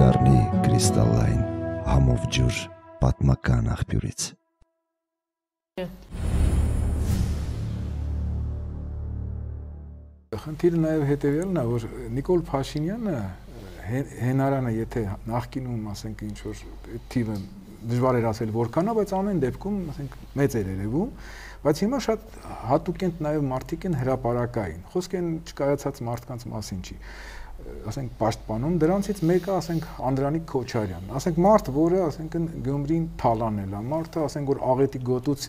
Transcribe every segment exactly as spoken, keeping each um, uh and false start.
կդառնի կրիստալային համով ջուր պատմական աղբյուրից։ Խնդիրը նաև հետևյալն է, որ Նիկոլ Փաշինյանը հենարանը, եթե նախկինում, ասենք, ինչ որ թիվը դժվար էր ասել որքան է, բայց ամեն դեպքում, ասենք, մեծ էր երևում, բայց հիմա շատ հատուկ են նաև մարդիկ են հրապարակային։ Խոսք են չկայացած մարդկանց մասին չի, ասենք, պաշտպանում, դրանցից մեկը, ասենք, Անդրանիկ Քոչարյանն, ասենք, մարդ, որը, ասենք, Գյումրին թալանել է, մարդը, ասենք, որ աղետի գոտուց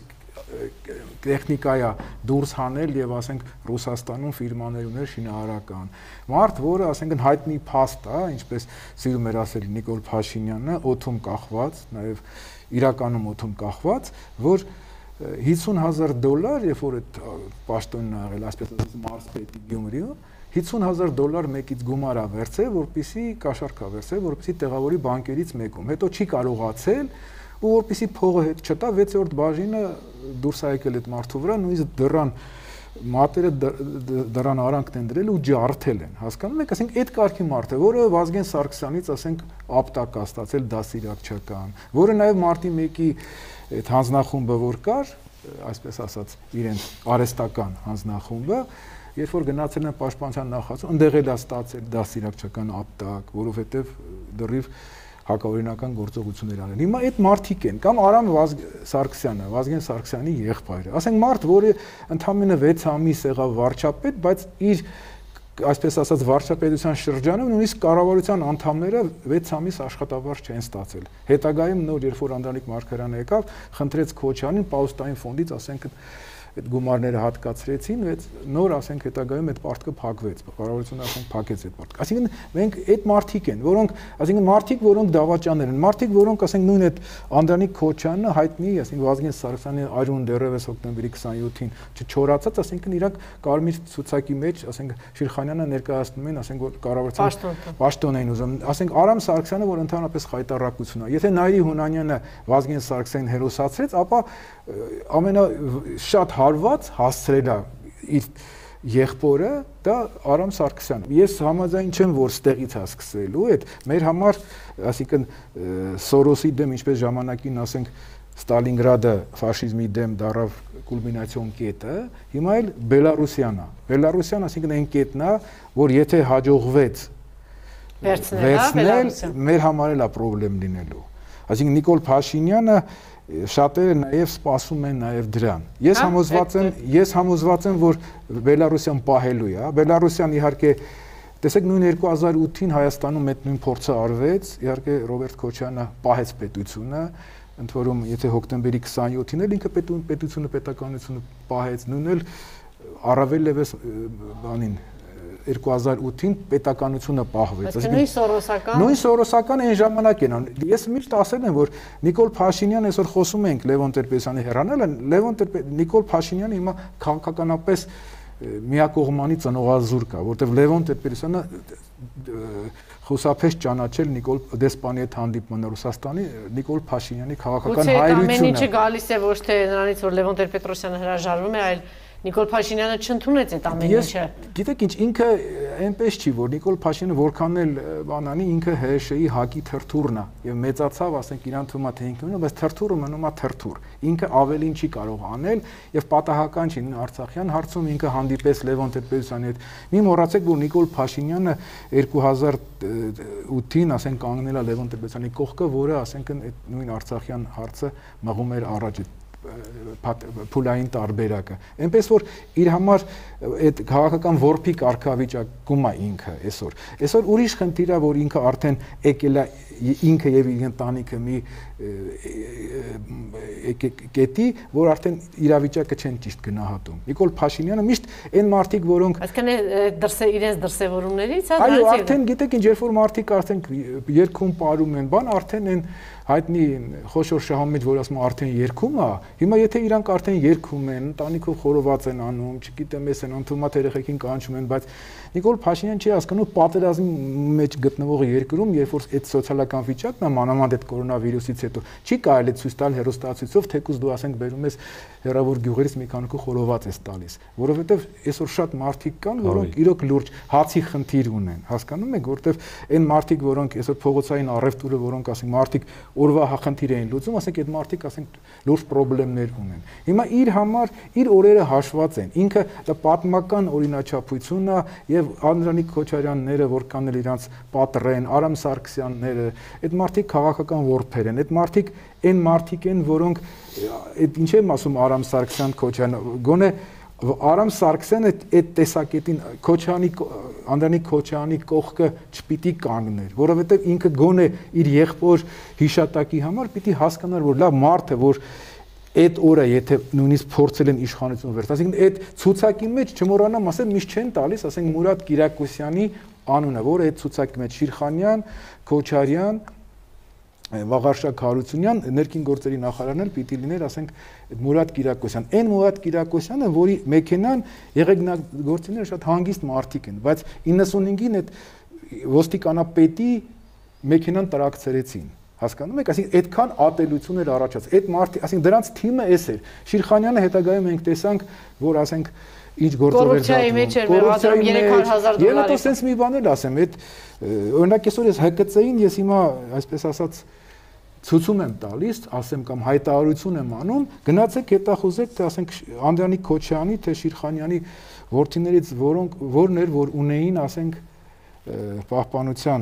տեխնիկա է դուրս հանել եւ ասենք Ռուսաստանում ֆիրմաներ ուներ շինարարական մարդ, որը ասենք հայտնի փաստ է, ինչպես սիրում էր ասել Նիկոլ Փաշինյանը, օթում կախված, նաեւ իրականում օթում կախված, որ հիսուն հազար դոլար, երբ որ այդ պաշտոնն ա եղել, այսպես ասած մարզպետի Գյումրիում, հիսուն հազար դոլար մեկից գումար ա վերցել, որպեսզի կաշառք ա վերցել, որպեսզի տեղավորի բանկերից մեկում, հետո չի կարողացել ու որպեսզի փողը հետ չտա, վեցերորդ բաժինը դուրս ա եկել այդ մարդու վրա, նույնիսկ դռան մատերը դռան արանքն են դրել ու ջարդել են, հասկանում եք, ասենք այդ կարգի մարդ է, որը Վազգեն Սարգսյանից, ասենք, ապտակ ա ստացել դաստիարակչական, որը նաև մարտի մեկի այդ հանձնախումբը որ կար, այսպես ասած, իրենց արհեստական հանձնախումբը, երբ որ գնացել են պաշտպանության նախարարություն, ընդեղ էլ ա ստացել դաստիարակչական ապտակ, որովհետև դեռիվ հակաօրինական գործողություններ արել։ Հիմա այդ մարդիկ են, կամ Արամ Սարգսյանը, Վազգեն Սարգսյանի եղբայրը։ Ասենք մարդ, որը ընդամենը վեց ամիս եղավ վարչապետ, բայց իր այսպես ասած վարչապետության շրջանում նույնիսկ կառավարության անդամները վեց ամիս աշխատավարձ չեն ստացել։ Հետագայում նոր երբ որ Անդրանիկ Մարգարյանը եկավ, խնդրեց Քոչարյանին Պաուստային ֆոնդից, ասենք այդ գումարները հատկացրեցին, նոր ասենք հետագայում այդ պարտքը փակվեց, կառավարությունը ասենք փակեց այդ պարտքը։ Այսինքն մենք այդ մարդիկ են, որոնք, այսինքն մարդիկ, որոնք դավաճաններ են, մարդիկ, որոնք ասենք նույն այդ Անդրանիկ Քոչարյանը հայտնի, ասենք Վազգեն Սարգսյանի այրուն դեռևս հոկտեմբերի քսաներկուսին չչորացած, ասենք իրանք կարմիր ցուցակի մեջ, ասենք Շիրխանյանը ներկայացնում են, ասենք որ կառավարության պաշտոն են ուզում, ասենք Արամ Սարգսյանը, որ ընդհանրապես խայտարակություն է։ Եթե Նայիրի Հունանյանը Վազգեն Սարգսյանին հերոսացրեց, ապա ամենաշատ հարված հասցրել է իր եղբորը, դա Արամ Սարգսյանը։ Ես համաձայն չեմ, որ ստեղից է սկսելու, այդ մեր համար, այսինքն Սորոսի դեմ, ինչպես ժամանակին ասենք Ստալինգրադը ֆաշիզմի դեմ դարավ կուլմինացիոն կետը, հիմա էլ Բելարուսիան է։ Բելարուսիան, այսինքն այն կետն է, որ եթե հաջողվեց վերցնել, մեր համար էլ է պրոբլեմ լինելու։ Այսինքն Նիկոլ Փաշինյանը շատերը նաև սպասում են նաև դրան։ Ես համոզված եմ, ես համոզված եմ, որ Բելարուսիան պահելու է, Բելարուսիան իհարկե, տեսեք նույն երկու հազար ութին Հայաստանում այդ նույն փորձը արվեց, իհարկե Ռոբերտ Քոչարյանը պահեց պետությունը, ընդ որում եթե հոկտեմբերի քսաներկուսին էլ ինքը պետությունը պետականությունը պահեց, նույնն էլ առավել ևս բանին երկու հազար ութին պետականությունը պահվեց։ Նույն Սորոսական։ Նույն Սորոսական այն ժամանակ են։ Ես միշտ ասել եմ, որ Նիկոլ Փաշինյանը այսօր խոսում ենք Լևոն Տեր-Պետրոսյանի հեռանելը, Լևոն Տեր Նիկոլ Փաշինյանը հիմա քաղաքականապես միակողմանի ծնողազուրկ է, որտեղ Լևոն Տեր-Պետրոսյանը խուսափեց ճանաչել Նիկոլ դեսպանի հետ հանդիպմանը Ռուսաստանի Նիկոլ Փաշինյանի քաղաքական հայրությունը։ Ամեն ինչը գալիս է ոչ թե նրանից, որ Լևոն Տեր-Պետրոսյանը հրաժարվում է, այլ Նիկոլ Փաշինյանը չընդունեց այդ ամեն ինչը։ Գիտեք ինչ, ինքը այնպես չի, որ Նիկոլ Փաշինյանը որքան էլ բանանի, ինքը ՀՀՇ-ի հակի թրթուրն է եւ մեծացավ, ասենք իրան թվում է թե ինքնուրույն, բայց թրթուրը մնում է թրթուր։ Ինքը ավելին չի կարող անել եւ պատահական չի Արցախյան հարցում ինքը հանդիպեց Լևոն Տեր-Պետրոսյանի հետ։ Մի մոռացեք, որ Նիկոլ Փաշինյանը երկու հազար ութին, ասենք կանգնել է Լևոն Տեր-Պետրոսյանի կողքը, որը ասենք այդ նույն Արցախյան հարցը մղում էր առաջ փուլային տարբերակը։ Այնպես որ իր համար այդ քաղաքական որփի կարգավիճակում է ինքը այսօր։ Այսօր ուրիշ խնդիր է, որ ինքը արդեն եկել է ինքը եւ իր ընտանիքը մի կետի, որ արդեն իրավիճակը չեն ճիշտ գնահատում։ Նիկոլ Փաշինյանը միշտ այն մարդիկ, որոնք այսինքն դրսե իրենց դրսևորումներից է։ Այո, արդեն գիտեք ինչ, երբ որ մարդիկ արդեն երկում ապարում են, բան արդեն են հայտնի խոշոր շահամեջ, որ ասում արդեն երկում է, հիմա եթե իրանք արդեն երկում են, ընտանիքով խորոված են անում, չգիտեմ, էս են ընդունած երեխեքին կանչում են, բայց Նիկոլ Փաշինյան չի հասկանում պատերազմի մեջ գտնվող երկրում, երբ որ այդ սոցիալական վիճակն է մանավանդ այդ կորոնավիրուսից հետո չի կարելի ցույց տալ հեռուստացույցով, թեկուզ դու ասենք բերում ես հեռավոր գյուղերից մի քանի քո խորոված ես տալիս, որովհետև այսօր շատ մարդիկ կան, որոնք իրոք լուրջ հացի խնդիր ունեն, հասկանում եք, որովհետև այն մարդիկ, որոնք այսօր փողոցային առևտուրը, որոնք ասենք մարդիկ օրվա խնդիր էին լուծում, ասենք այդ մարդիկ ասենք լուրջ խնդիրներ ունեն։ Հիմա իր համար իր օրերը հաշված են։ Ինքը դա պատմական օրինաչափություն է եւ Անդրանիկ Քոչարյանները, որ կանել իրանց պատռեն, Արամ Սարգսյանները, այդ մարդիկ քաղաքական ворփեր են, այդ մարդիկ այն մարդիկ են, որոնք այդ ինչ եմ ասում Արամ Սարգսյան Քոչարյան, գոնե Արամ Սարգսյանը այդ տեսակետին Քոչյանի Անդրանիկ Քոչյանի կողքը չպիտի կանգներ, որովհետև ինքը գոնե իր եղբոր հիշատակի համար պիտի հասկանար, որ լավ մարդ է, որ այդ օրը եթե նույնիսկ փորձել են իշխանություն վերցնել, այսինքն այդ ցուցակի մեջ չմոռանամ ասել միշտ չեն տալիս, ասենք Մուրադ Կիրակոսյանի անունը, որը այդ ցուցակի մեջ Շիրխանյան, Քոչարյան, Վաղարշակ Հարությունյան, ներքին գործերի նախարարն էլ պիտի լիներ, ասենք Մուրադ Կիրակոսյան։ Այն Մուրադ Կիրակոսյանը, որի մեքենան եղեգնագործիները շատ հանգիստ մարդիկ են, բայց իննսունհինգին այդ ոստիկանապետի մեքենան տրակցրեցին։ Հասկանում եք, այսինքն այդքան ատելություն էր առաջացած։ Այդ մարդի, այսինքն դրանց թիմը էս էր։ Շիրխանյանը հետագայում մենք տեսանք, որ ասենք ինչ գործով էր կոռուպցիայի մեջ էր մեղադրում երեք հազար դոլարի։ Եվ հետո sense մի բան էլ ասեմ, այդ օրինակ այսօր ես Հ Կ Ց-ին ես հիմա այսպես ասած ցուցում եմ տալիս, ասեմ կամ հայտարարություն եմ անում, գնացեք հետախուզեք, թե ասենք Անդրանիկ Քոչյանի, թե Շիրխանյանի ворթիներից, որոնք որն էր, որ ունեին, ասենք պահպանության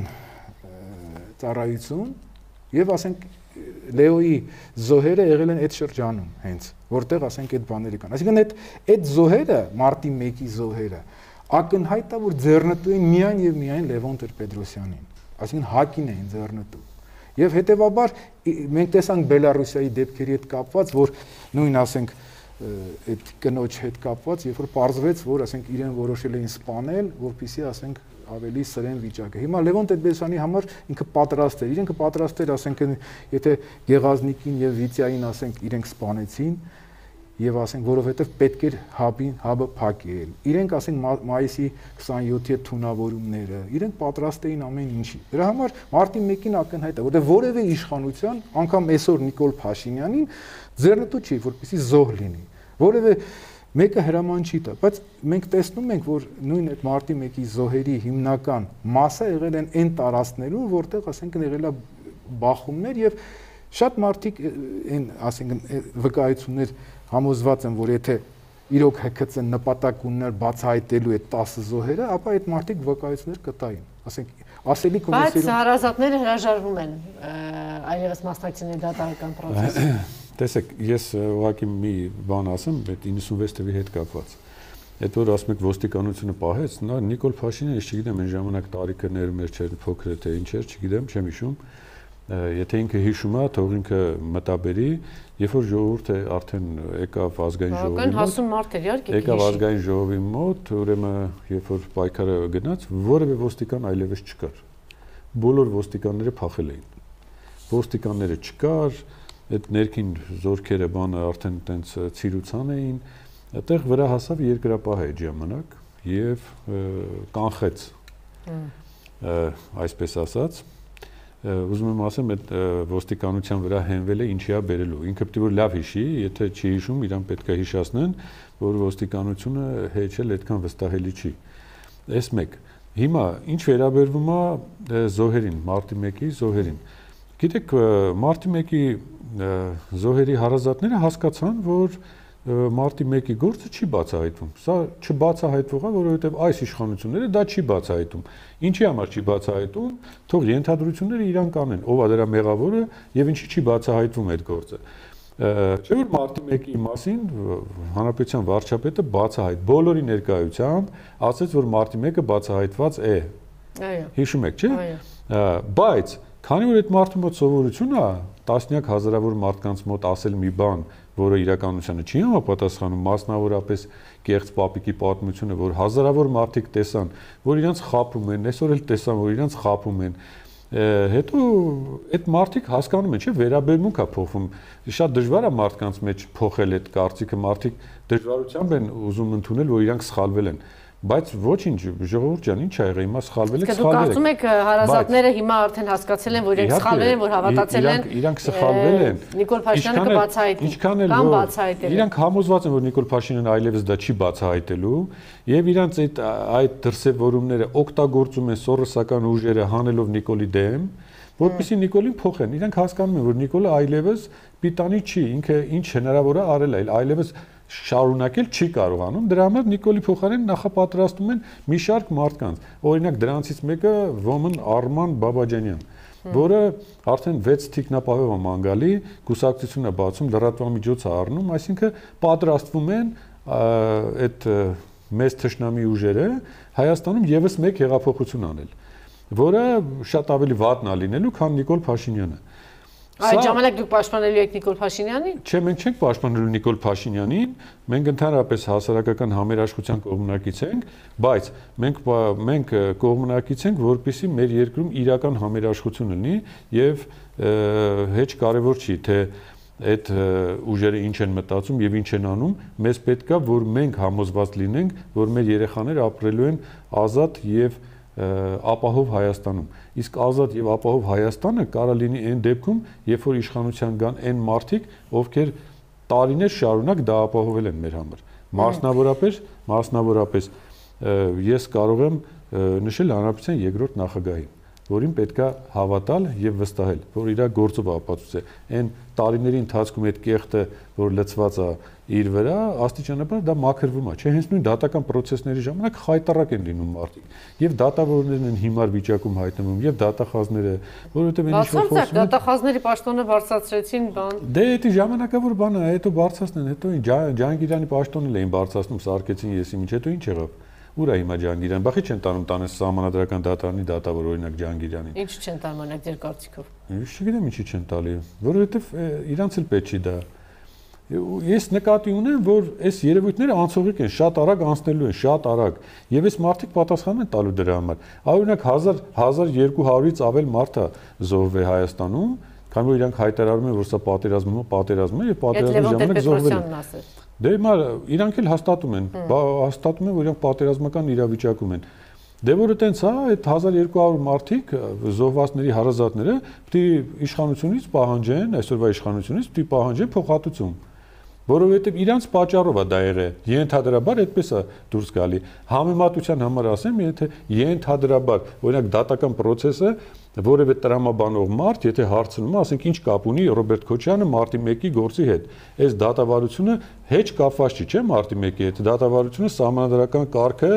ծառայություն եւ ասենք Լեոյի զոհերը եղել են այդ շրջանում հենց, որտեղ ասենք այդ բաները կան։ Այսինքն այդ այդ զոհերը, մարտի մեկի զոհերը, ակնհայտ է, որ ձեռնտու են միայն եւ միայն Լևոն Տեր-Պետրոսյանին, այսինքն հակին էին ձեռնտու։ Եվ հետեւաբար մենք տեսանք Բելարուսիայի դեպքերի հետ կապված, որ նույն ասենք այդ կնոջ հետ կապված, երբ որ պարզվեց, որ ասենք իրեն որոշել էին սպանել, որպեսզի ասենք ավելի սրեն վիճակը։ Հիմա Լևոն Տեր-Պետրոսյանի համար ինքը պատրաստ էր, իրենք պատրաստ էր, ասենք եթե Գեղազնիկին եւ Վիցյային ասենք իրենք սպանեցին եւ ասենք որովհետեւ պետք էր հաբին հաբը փակել։ Իրենք ասենք մայիսի քսանյոթի հետ թունավորումները, իրենք պատրաստ էին ամեն ինչի։ Դրա համար մարտի մեկին ակնհայտ է, որտեղ որևէ իշխանության, անգամ այսօր Նիկոլ Փաշինյանին ձեռնտու չի, որպեսզի զոհ լինի։ Որևէ մեկը հրաման չի տա, բայց մենք տեսնում ենք, որ նույն այդ մարտի մեկի զոհերի հիմնական մասը եղել են այն տարածքներում, որտեղ ասենք եղել է բախումներ եւ շատ մարդիկ այն ասենք վկայություններ համոզված են, որ եթե իրոք Հ Կ Ց-ն նպատակ ուներ բացահայտելու այդ տասը զոհերը, ապա այդ մարդիկ վկայություններ կտային, ասենք ասելիք ունեցել։ Բայց հարազատները հրաժարվում են այլևս մասնակցել դատարական process-ին։ Տեսեք, ես ուղղակի մի բան ասեմ, այդ իննսունվեց թվի հետ կապված։ Այդ որ ասում եք ոստիկանությունը պահեց, նա Նիկոլ Փաշինյանը, ես չգիտեմ, այն ժամանակ տարիքը ներում էր, չէր, փոքր է թե ինչ էր, չգիտեմ, չեմ հիշում։ Եթե ինքը հիշում է, թող ինքը մտաբերի, երբ որ ժողովուրդը արդեն եկավ ազգային ժողովի մոտ, հասուն մարդ էր, իհարկե։ Եկավ ազգային ժողովի մոտ, ուրեմն երբ որ պայքարը գնաց, որևէ ոստիկան այլևս չկար։ Բոլոր ոստիկանները փախել էին։ Ոստիկանները չկար, այդ ներքին զորքերը բանը արդեն տենց ցիրուցան էին, այդտեղ վրա հասավ երկրապահ այդ ժամանակ եւ կանխեց այսպես ասած, ուզում եմ ասեմ այդ ոստիկանության վրա հենվել է ինչի է բերելու, ինքը պետք է որ լավ հիշի, եթե չի հիշում, իրան պետք է հիշացնեն, որ ոստիկանությունը հեչել այդքան վստահելի չի։ Այս մեկ։ Հիմա ինչ վերաբերվում է զոհերին, մարտի մեկի զոհերին։ Գիտեք, մարտի մեկի զոհերի հարազատները հասկացան, որ մարտի մեկի գործը չի բացահայտվում։ Սա չբացահայտվող է, որովհետև այս իշխանությունները դա չի բացահայտում։ Ինչի համար չի բացահայտում, թող ենթադրությունները իրան կանեն, ով է դրա մեղավորը եւ ինչի չի բացահայտվում այդ գործը։ Չէ՞ որ մարտի մեկի մասին հանրապետության վարչապետը բացահայտ բոլորի ներկայությամբ ասաց, որ մարտի մեկը բացահայտված է։ Այո։ Հիշում եք, չէ՞։ Բայց քանի որ այդ մարդու մոտ սովորություն է, տասնյակ հազարավոր մարդկանց մոտ ասել մի բան, որը իրականությանը չի համապատասխանում, մասնավորապես կեղծ պապիկի պատմությունը, որ հազարավոր մարդիկ տեսան, որ իրանց խաբում են, այսօր էլ տեսան, որ իրանց խաբում են, հետո այդ մարդիկ հասկանում են, չէ՞, վերաբերմունք է փոխվում, շատ դժվար է մարդկանց մեջ փոխել այդ կարծիքը, մարդիկ դժվարությամբ են ուզում ընդունել, որ իրանք սխալվել են, Բայց ոչինչ, ժողովուրդ ջան, ինչ ա եղել, հիմա սխալվել եք, սխալվել եք։ Դուք կարծում եք հարազատները հիմա արդեն հասկացել են, որ իրենք սխալվել են, որ հավատացել են։ Իրանք սխալվել են։ Նիկոլ Փաշինյանը կբացահայտի։ Կամ բացահայտել։ Իրանք համոզված են, որ Նիկոլ Փաշինյանը այլևս դա չի բացահայտելու, եւ իրանք այդ այդ դրսեւորումները օգտագործում են սորոսական ուժերը հանելով Նիկոլի դեմ, որպեսզի Նիկոլին փոխեն։ Իրանք հասկանում են, որ Նիկոլը այլևս պիտանի չի, ինքը ինչ հնարավոր է արել, այլևս շարունակել չի կարողանում, դրա համար Նիկոլի փոխարեն նախապատրաստում են մի շարք մարդկանց, օրինակ դրանցից մեկը Ոմն Արման Բաբաջանյան, որը արդեն վեց թիկնապահով է մանգալի, կուսակցությունն է բացում, լրատվամիջոց է առնում, այսինքն պատրաստվում են այդ մեծ թշնամի ուժերը Հայաստանում եւս մեկ հեղափոխություն անել, որը շատ ավելի վատն է լինելու, քան Նիկոլ Փաշինյանը։ Այդ ժամանակ դուք պաշտպանելու եք Նիկոլ Փաշինյանին։ Չէ, մենք չենք պաշտպանելու Նիկոլ Փաշինյանին, մենք ընդհանրապես հասարակական համերաշխության կողմնակից ենք, բայց մենք մենք կողմնակից ենք, որպեսզի մեր երկրում իրական համերաշխություն լինի եւ հեչ կարեւոր չի, թե այդ ուժերը ինչ են մտածում եւ ինչ են անում, մեզ պետք է, որ մենք համոզված լինենք, որ մեր երեխաները ապրելու են ազատ եւ ապահով Հայաստանում։ Իսկ ազատ եւ ապահով Հայաստանը կարա լինի այն դեպքում, երբ որ իշխանության կան այն մարդիկ, ովքեր տարիներ շարունակ դա ապահովել են մեր համար։ Մասնավորապես, մասնավորապես ես կարող եմ նշել հանրապետության երկրորդ նախագահին, որին պետքա հավատալ եւ վստահել, որ իր գործով ապացուցե։ Այն տարիների ընթացքում այդ կեղտը, որ լցված է իր վրա, աստիճանաբար դա մաքրվում է, չէ՞, հենց նույն դատական process-ների ժամանակ խայտարակ են լինում մարդիկ։ Եվ դատավորներն են հիմար վիճակում հայտնվում, եւ դատախազները, որովհետեւ այն ինչ որ խոսում են, դատախազների պաշտոնը բարձրացրեցին, բան։ Դե դա ժամանակավոր բան է, հետո բարձրացնեն, հետո Ջահանգիրյանի պաշտոնն էին բարձրացնում, սարքեցին եսի միջ, հետո ինչ եղավ։ Ուր է հիմա Ջահանգիրյան, բախի չեն տանում տանես սահմանադրական դատարանի դատավոր օրինակ Ջահանգիրյանին։ Ինչ չեն տանում օրինակ ձեր կարծիքով։ Ես չգիտեմ ինչի չեն տալի, որովհետև իրանց էլ պետք չի դա։ Ես նկատի ունեմ, որ այս երևույթները անցողիկ են, շատ արագ անցնելու են, շատ արագ, եւ այս մարդիկ պատասխան են տալու դրա համար։ Օրինակ հազար երկու հարյուրից ավել մարդ է զոհվել Հայաստանում, քանի որ իրանք հայտարարում են, որ սա պատերազմում է, պատերազմ է եւ պատերազմի ժամանակ զոհվել են։ Դե հիմա իրանք էլ հաստատում են, հաստատում են, որ իրանք պատերազմական իրավիճակում են։ Դե որ այտենց է, այդ հազար երկու հարյուր մարդիկ զոհվածների հարազատները պետք է իշխանությունից պահանջեն, այսօրվա իշխանությունից պետք է պահանջեն փոխհատուցում, որովհետև իրանց պատճառով է դա եղել։ Ենթադրաբար այդպես է դուրս գալի։ Համեմատության համար ասեմ, եթե ենթադրաբար, օրինակ դատական process-ը որևէ տրամաբանող մարդ, եթե հարցնում է, ասենք ինչ կապ ունի Ռոբերտ Քոչյանը մարտի մեկի գործի հետ։ Այս դատավարությունը հեչ կապված չի, չէ՞ մարտի մեկի հետ։ Դատավարությունը սահմանադրական կարգը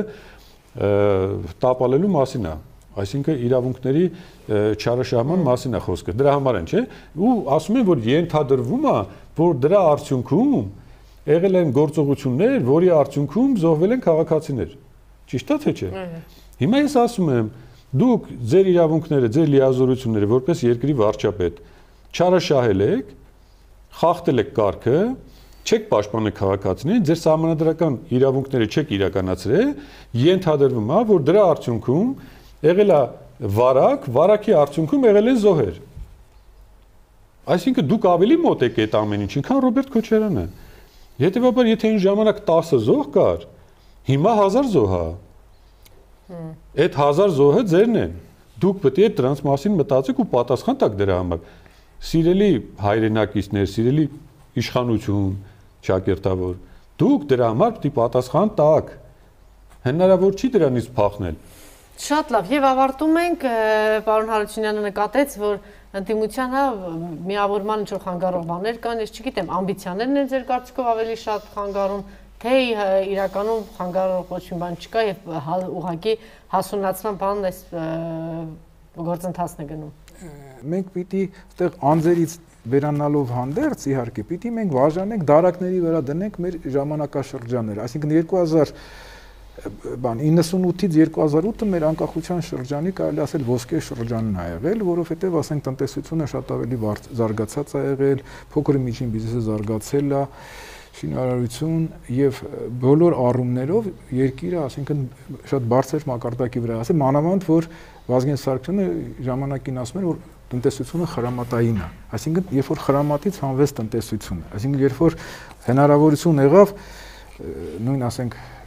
տապալելու մասին է։ Այսինքն իրավունքների չարաշահման մասին է խոսքը։ Դրա համար են, չէ՞։ Ու ասում են, որ ենթադրվում է, որ դրա արդյունքում եղել են գործողություններ, որի արդյունքում զոհվել են քաղաքացիներ։ Ճիշտ է թե չէ։ Հիմա ես ասում եմ, դուք ձեր իրավունքները, ձեր լիազորությունները որպես երկրի վարչապետ չարաշահել եք, խախտել եք կարգը, չեք պաշտպանել քաղաքացիներին, ձեր սահմանադրական իրավունքները չեք իրականացրել, ենթադրվում է, որ դրա արդյունքում եղել է վարակ, վարակի արդյունքում եղել են զոհեր։ Այսինքն դուք ավելի մոտ եք այդ ամեն ինչին, քան Ռոբերտ Քոչարյանը։ Հետևաբար, եթե այն ժամանակ տասը զոհ կար, հիմա հազար զոհ է։ Այդ հազար զոհը ձերն են։ Դուք պետք է դրանց մասին մտածեք ու պատասխան տաք դրա համար։ Սիրելի հայրենակիցներ, սիրելի իշխանություն, ճակերտավոր, դուք դրա համար պետք է պատասխան տաք։ Հնարավոր չի դրանից փախնել։ Շատ լավ, եւ ավարտում ենք, պարոն Հարությունյանը նկատեց, որ ընդդիմության հա միավորման ինչ-որ խանգարող բաներ կան, ես չգիտեմ, ամբիցիաներն են ձեր կարծիքով ավելի շատ խանգարում, թե իրականում խանգարող ոչ մի բան չկա եւ ուղղակի հասունացման բանն այս գործընթացն է գնում։ Մենք պիտի այդտեղ անձերից վերանալով հանդերձ իհարկե պիտի մենք վարժանենք դարակների վրա դնենք մեր ժամանակաշրջանները, այսինքն երկու հազար բան իննսունութից երկու հազար ութը մեր անկախության շրջանի կարելի ասել ոսկե շրջանն է եղել, որովհետև ասենք տնտեսությունը շատ ավելի զարգացած է եղել, փոքր ու միջին բիզնեսը զարգացել է, շինարարություն եւ բոլոր առումներով երկիրը, ասենքն շատ բարձր մակարդակի վրա է, ասեմ մանավանդ որ Վազգեն Սարգսյանը ժամանակին ասում էր, որ տնտեսությունը խրամատային է, այսինքն երբ որ խրամատից հանվեց տնտեսությունը, այսինքն երբ որ հնարավորություն եղավ նույն ասենք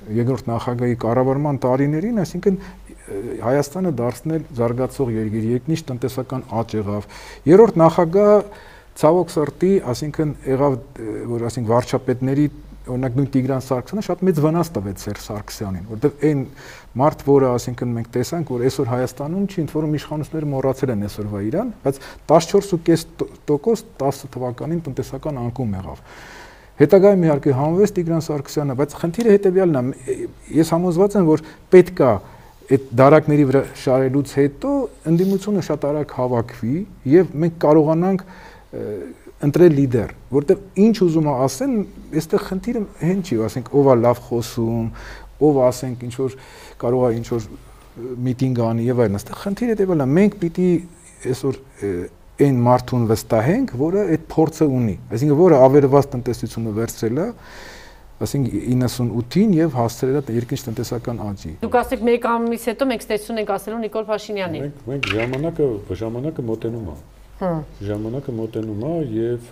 երկրորդ նախագահի կառավարման տարիներին, այսինքն Հայաստանը դարձնել զարգացող երկիր, երկնիշ տնտեսական աճ եղավ։ Երրորդ նախագահը ցավոք սրտի, այսինքն եղավ, որ այսինքն վարչապետների օրինակ նույն Տիգրան Սարգսյանը շատ մեծ վնաս տվեց Սերժ Սարգսյանին, որովհետև այն մարդ, որը այսինքն մենք տեսանք, որ այսօր Հայաստանում չի, ընդ որում իշխանությունները մոռացել են այսօրվա իրան, բայց տասնչորս փոքր տոկոս տասը թվականին տնտեսական անկում եղավ։ Հետագայում իհարկե հանվեց Տիգրան Սարգսյանը, բայց խնդիրը հետևյալն է, ես համոզված եմ, որ պետք է այդ դարակների վրա շարելուց հետո ընդդիմությունը շատ արագ հավաքվի եւ մենք կարողանանք ընտրել լիդեր, որտեղ ինչ ուզում է ասեն, այստեղ խնդիրը հեն չի, ասենք ով է լավ խոսում, ով ասենք ինչ որ կարող է ինչ որ միտինգ անի եւ այլն, այստեղ խնդիրը հետեւելա, մենք պիտի այսօր այն մարդուն վստահենք, որը այդ փորձը ունի, այսինքն որը ավերված տնտեսությունը վերցրել է, այսինքն իննսունութին եւ հասցրել է երկնիշ տնտեսական աճի։ Դուք ասեք մեկ ամիս հետո մենք ստեցություն ենք ասելու Նիկոլ Փաշինյանին։ Մենք մենք ժամանակը ժամանակը մոտենում է։ Հա։ Ժամանակը մոտենում է եւ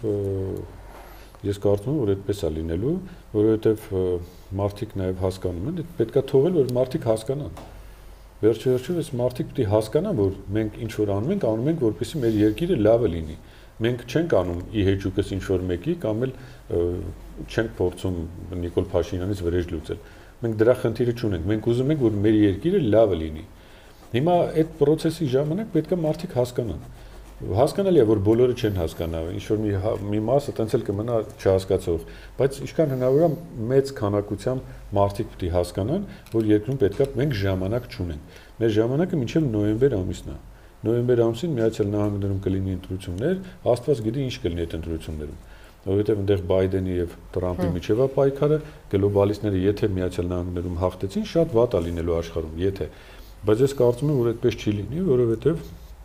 ես կարծում եմ, որ այդպես է լինելու, որովհետեւ մարդիկ նաեւ հասկանում են, պետքա թողել, որ մարդիկ հասկանան։ Վերջերս այս մարդիկ պիտի հասկանան, որ մենք ինչ որ անում ենք, անում ենք, որպեսզի մեր երկիրը լավը լինի։ Մենք չենք անում ի հեճուկս ինչ որ մեկի կամ էլ չենք փորձում Նիկոլ Փաշինյանից վրեժ լուծել։ Մենք դրա խնդիրը չունենք։ Մենք ուզում ենք, որ մեր երկիրը լավը լինի։ Հիմա այդ process-ի ժամանակ պետք է մարդիկ հասկանան։ Հասկանալի է, որ բոլորը չեն հասկանա, ինչ որ մի մի մասը տենց էլ կմնա չհասկացող, բայց ինչքան հնարավոր է մեծ քանակությամբ մարդիկ պիտի հասկանան, որ երկրում պետք է մենք ժամանակ չունենք։ Մեր ժամանակը մինչև նոյեմբեր ամիսն է։ Նոյեմբեր ամսին Միացյալ Նահանգներում կլինի ընտրություններ, Աստված գիտի ինչ կլինի այդ ընտրություններում։ Որովհետև այնտեղ Բայդենի եւ Տրամփի միջև է պայքարը, գլոբալիստները եթե Միացյալ Նահանգներում հաղթեցին, շատ վատ է լինելու աշխարհում, եթե։ Բայց ես կարծում եմ, որ այդպես չի լինի, որովհետև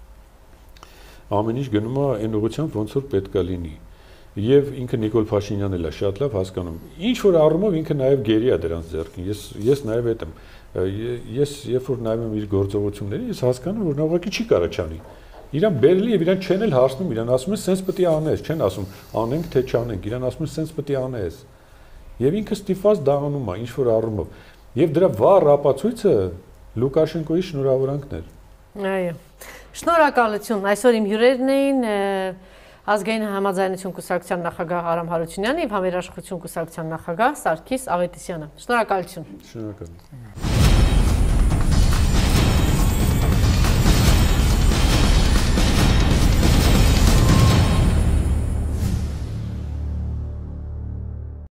ամեն ինչ գնում է այն ուղղությամբ, ոնց որ պետք է լինի։ Եվ ինքը Նիկոլ Փաշինյանն էլ է շատ լավ հասկանում։ Ինչ որ առումով ինքը նաև գերի է դրանց ձեռքին։ Ես ես նաև այդ եմ։ Ես երբ որ նայում եմ իր գործողություններին, ես հասկանում եմ, որ նա ուղղակի չի կարող չանի։ Իրան բերելի եւ իրան չեն էլ հարցնում, իրան ասում են սենց պետք է անես, չեն ասում անենք թե չանենք, իրան ասում են սենց պետք է անես։ Եվ ինքը ստիփված դա անում է ինչ որ առումով։ Եվ դրա վառ ապացույցը Լուկաշենկոյի շնորհավորանքն էր։ Այո։ Շնորհակալություն։ Այսօր իմ հյուրերն էին Ազգային համաձայնություն կուսակցության նախագահ Արամ Հարությունյանը եւ Համերաշխություն կուսակցության նախագահ Սարգիս Ավետիսյանը։ Շնորհակալություն։ Շնորհակալություն։